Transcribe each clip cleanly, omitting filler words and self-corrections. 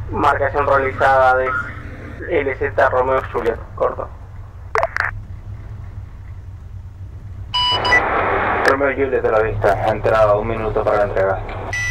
Marcación realizada de LZ Romeo Juliet, corto. Romeo Juliet de la vista, ha entrado 1 minuto para la entrega.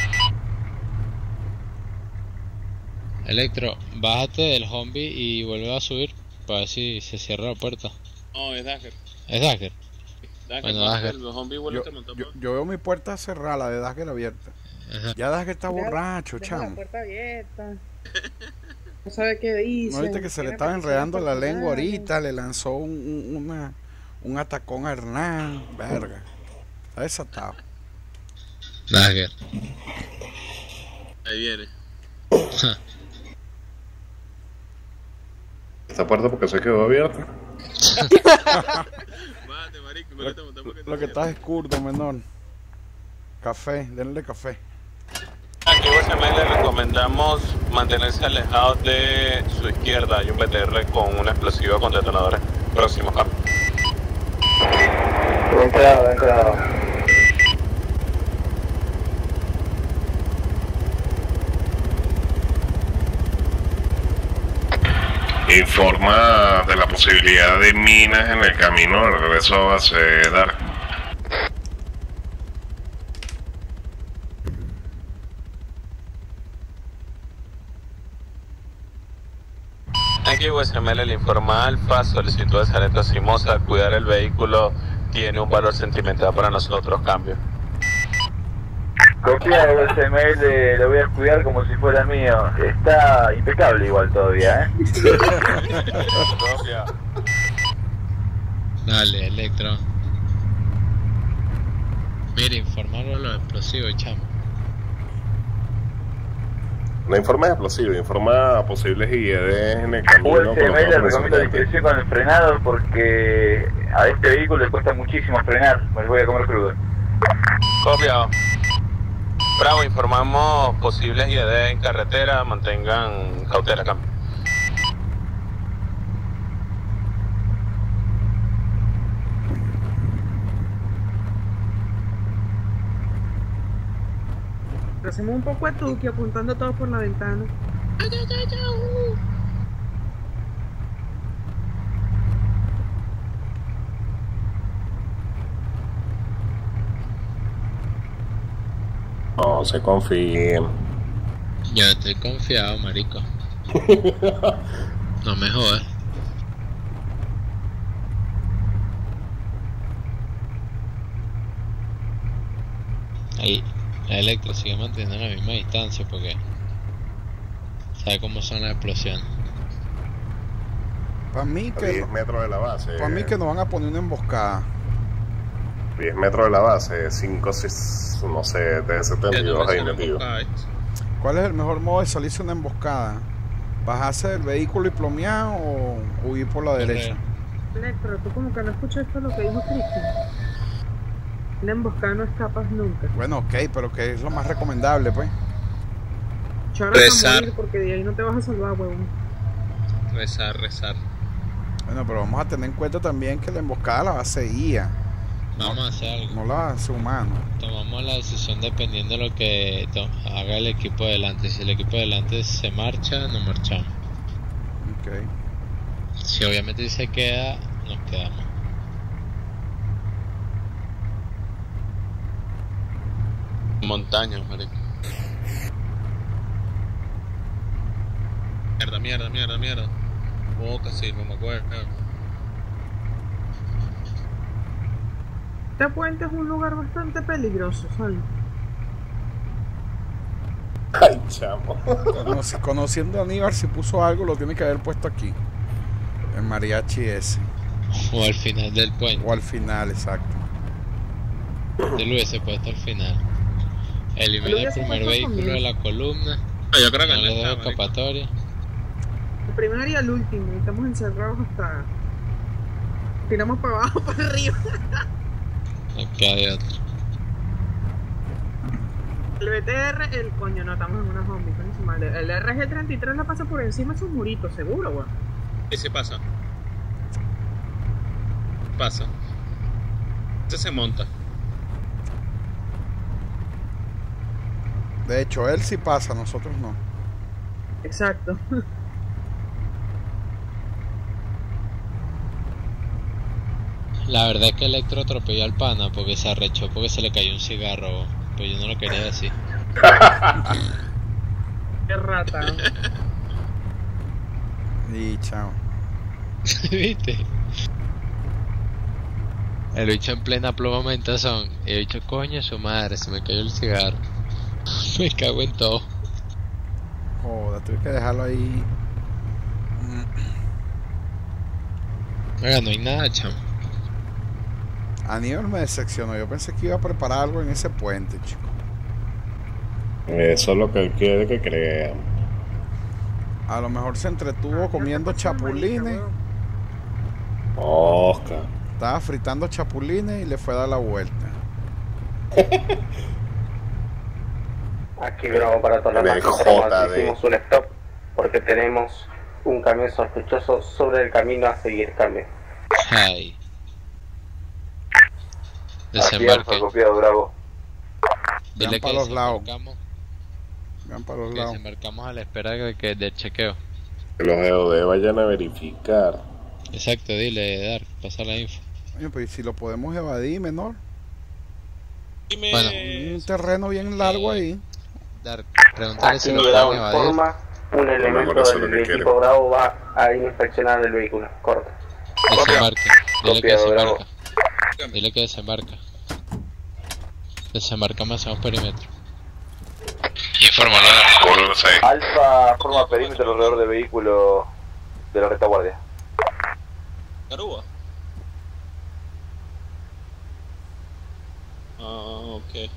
Electro, bájate del Humvee y vuelve a subir para ver si se cierra la puerta. No, es Dagger. ¿Es Dagger? Bueno, Dagger. El Humvee vuelve yo veo mi puerta cerrada, la de Dagger abierta. Ya Dagger está borracho, chamo. La puerta abierta. No sabe qué dice. ¿No viste que se le estaba enredando la lengua ahorita? Le lanzó un atacón a Hernán. Verga. Está desatado. Dagger. Ahí viene. Esta puerta porque se quedó abierta. Mate, marico, lo que está es curto, menor. Café, denle café. Aquí le recomendamos mantenerse alejados de su izquierda. Hay un BTR con un explosivo con detonadores. Próximo cambio. Bien claro. Informa de la posibilidad de minas en el camino de regreso a base Dark. Aquí USML le informa a Alfa, solicitud de Sareta Simosa, cuidar el vehículo tiene un valor sentimental para nosotros, cambio. Copia de USML, lo voy a cuidar como si fuera mío. Está impecable igual todavía, Copia. Dale, Electro. Mira, informarlo de los explosivos, chamo. No informa explosivo, informa posibles IEDs en el camino. USML le recomiendo discreción con el frenado porque a este vehículo le cuesta muchísimo frenar. Me lo voy a comer crudo. Copiado. Bravo, informamos posibles IED en carretera, mantengan cautela, cambio. Hacemos un poco de tuki apuntando todo por la ventana. No se confíen. Yo estoy confiado, marico. No me jodas. Ahí. La Electro sigue manteniendo la misma distancia porque sabe cómo son las explosiones. Para mí que 10 metros de la base. Para mí que nos van a poner una emboscada. 10 metros de la base, 5, 6, no sé, T-72 ahí metido. ¿Cuál es el mejor modo de salirse una emboscada? ¿Bajarse del vehículo y plomear o huir por la derecha? Electro, tú como que no escuchaste lo que dijo Cristian. La emboscada no escapas nunca. Bueno, ok, pero que es lo más recomendable, pues. Rezar. Porque de ahí no te vas a salvar, huevón. Rezar. Bueno, pero vamos a tener en cuenta también que la emboscada la va a seguir. Vamos a hacer algo. No la va a hacer humano. Tomamos la decisión dependiendo de lo que haga el equipo de delante. Si el equipo de delante se marcha, nos marchamos. Ok. Si obviamente se queda, nos quedamos. Montañas, marico. Mierda. Boca, sí, no me acuerdo. Este puente es un lugar bastante peligroso, ¿sabes? Ay, chamo. Conociendo a Aníbal, si puso algo, lo tiene que haber puesto aquí. El mariachi ese. O al final del puente. O al final, exacto. Yo lo hubiese puesto al final. Elimina el primer vehículo de la columna. Yo creo que no le da escapatoria. El primero y el último. Estamos encerrados hasta... Tiramos para abajo, para arriba. Aquí hay otro. El BTR, el coño, no estamos en una zombie. El RG-33 la pasa por encima de esos muritos, seguro, weón. Ese pasa. Este se monta. De hecho, él sí pasa, nosotros no. Exacto. La verdad es que Electro atropelló al pana porque se arrechó porque se le cayó un cigarro, pero yo no lo quería decir. Qué rata. Y chao. ¿Viste? El bicho en plena plomamentación y el bicho, coño, su madre, se me cayó el cigarro. Me cago en todo. Joder, tuve que dejarlo ahí. Oiga, no hay nada, chamo. Aníbal me decepcionó. Yo pensé que iba a preparar algo en ese puente, chico. Eso es lo que él quiere que crea. A lo mejor se entretuvo comiendo chapulines. Oscar. Estaba fritando chapulines y le fue a dar la vuelta. Aquí Bravo para todas las máquinas. Hicimos un stop porque tenemos un camión sospechoso sobre el camino a seguir. Cambio. Ay. Aquí Alfa, copiado, Bravo. Dile Vean que para los lados. desembarcamos, Vean para los que lados. desembarcamos a la espera del chequeo. Que los EOD vayan a verificar. Exacto, dile, Dark, pasa la info. Oye, pues si lo podemos evadir, menor. Bueno, Un terreno bien largo ahí. Dark, pregúntale si Aquí lo Bravo pueden evadir. informa. Un elemento eso es lo del que equipo Bravo va a inspeccionar el vehículo. Corta. Desembarque. Dile que Copiado, Bravo. desembarca. Dile que desembarca. Desembarcamos, hacemos perímetro. Alfa forma perímetro alrededor del vehículo de la retaguardia. Garúa. Ah, ok.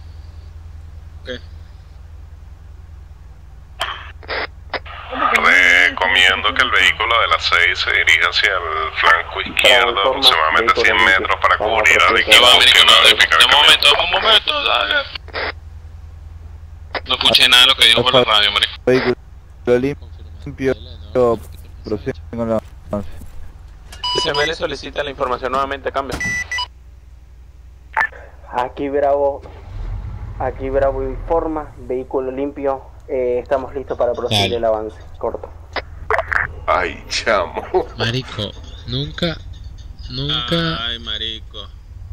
Recomiendo que el vehículo de las 6 se dirija hacia el flanco izquierdo, aproximadamente 100 metros para cubrir a la Un momento, dale. No escuché nada de lo que dijo por la radio, marico. Vehículo limpio, procede con la avance. Se me le solicita la información nuevamente, cambia. Aquí Bravo informa. Vehículo limpio. Estamos listos para proceder el avance. Corto. Ay, chamo. Marico, nunca. Ay, marico.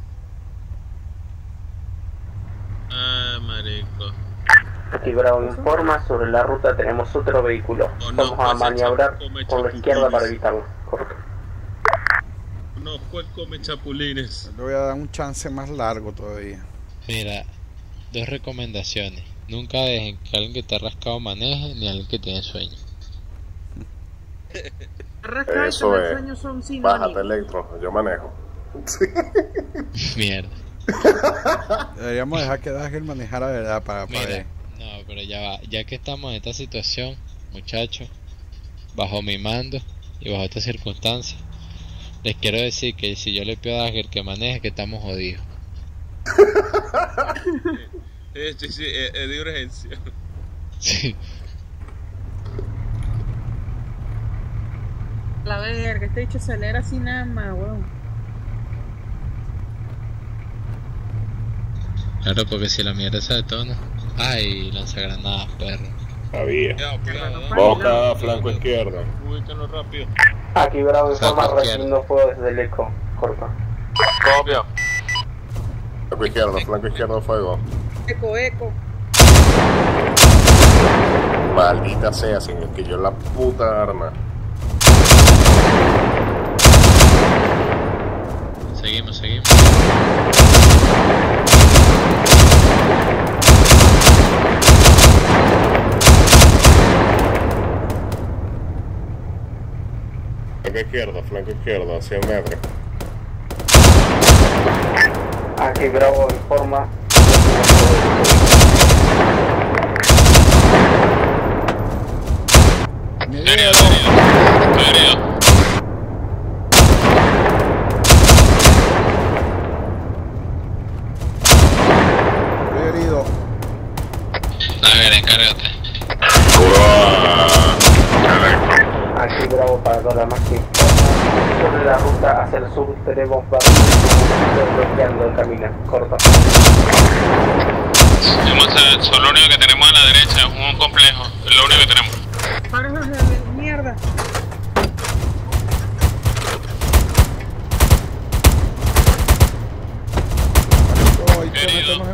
Ay, marico. Aquí Bravo informa. Sobre la ruta tenemos otro vehículo. Vamos a maniobrar por la izquierda para evitarlo. Corto. No, ¿cuál come chapulines? Le voy a dar un chance más largo todavía. Mira, dos recomendaciones. Nunca dejen que alguien que está rascado maneje ni alguien que tiene sueño. Rascar y Eso tener es. sueño son Bájate, sinónimos. Electro, yo manejo. Mierda. Deberíamos dejar que Dagger manejara, ¿verdad? Para Mira, no, pero ya va. Ya que estamos en esta situación, muchachos, bajo mi mando y bajo estas circunstancias, les quiero decir que si yo le pido a Dagger que maneje, que estamos jodidos. Sí, es de urgencia. Sí. La verga, este dicho acelera así nada más, weón. Claro, porque si la mierda se detona. Ay, lanzagranadas, perro. Sabía. Cuidado. Boca, flanco izquierdo. Ubíquenlo rápido. Aquí Bravo informa. Flanco izquierdo. Recibiendo fuego desde el eco. Corto. Copia. Flanco izquierdo, fuego. Eco. Maldita sea, sin el que yo la puta arma. Seguimos. Flanco izquierdo, 100 metros. Aquí Bravo informa. Herido. Estoy herido. A ver, encárgate. Aquí Bravo para toda la máquina. Sobre la ruta hacia el sur tenemos barrios bloqueando el camino. Corto. Lo único que tenemos a la derecha es un complejo. Es lo único que tenemos. Pares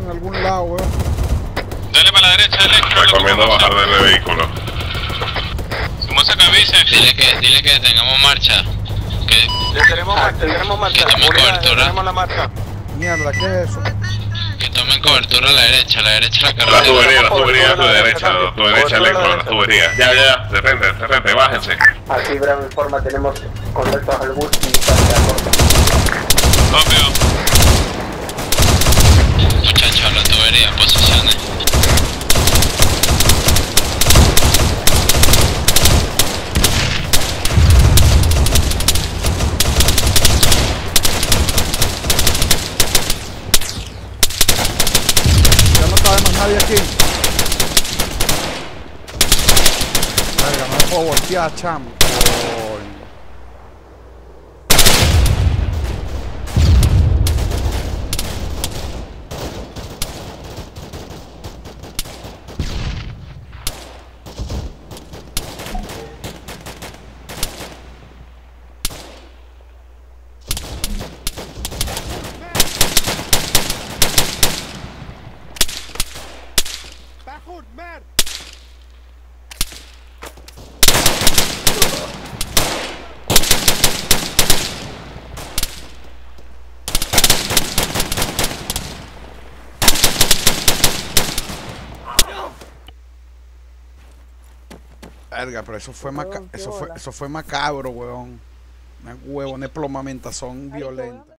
en algún lado, weón. Dale para la derecha, dale. Recomiendo bajar del vehículo. Somoza que avise. Dile que tengamos marcha. Que Tenemos marcha. tomen cobertura. Tenemos la marcha. Mierda, ¿qué es eso? Que tomen cobertura a la derecha la La carretera. tubería a tu derecha, Lincoln, la tubería. Ya, de frente, bájense. Aquí Bravo informa, tenemos contactos al bus y salida corta. Copio. Muchachos, la tubería, posiciones. Ya no cabe más nadie aquí. Verga, no me puedo voltear, chamo. Coño. Verga, pero eso fue macabro, weón. Una huevona de plomamentación violenta.